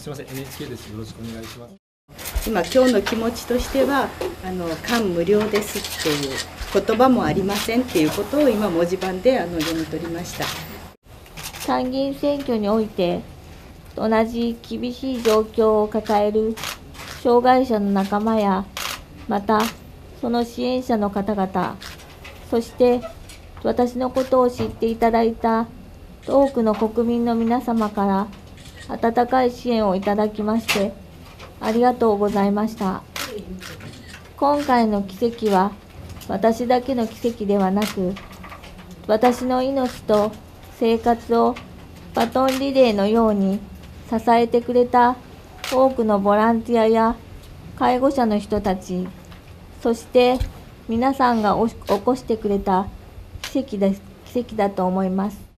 すみません、NHK です。よろしくお願いします。 今日の気持ちとしては感無量ですっていう言葉もありませんっていうことを今文字盤で読み取りました。 参議院選挙において同じ厳しい状況を抱える障害者の仲間やまたその支援者の方々、そして私のことを知っていただいた多くの国民の皆様から温かい支援をいただきましてありがとうございました。今回の奇跡は私だけの奇跡ではなく、私の命と生活をバトンリレーのように支えてくれた多くのボランティアや介護者の人たち、そして皆さんが起こしてくれた奇跡だと思います。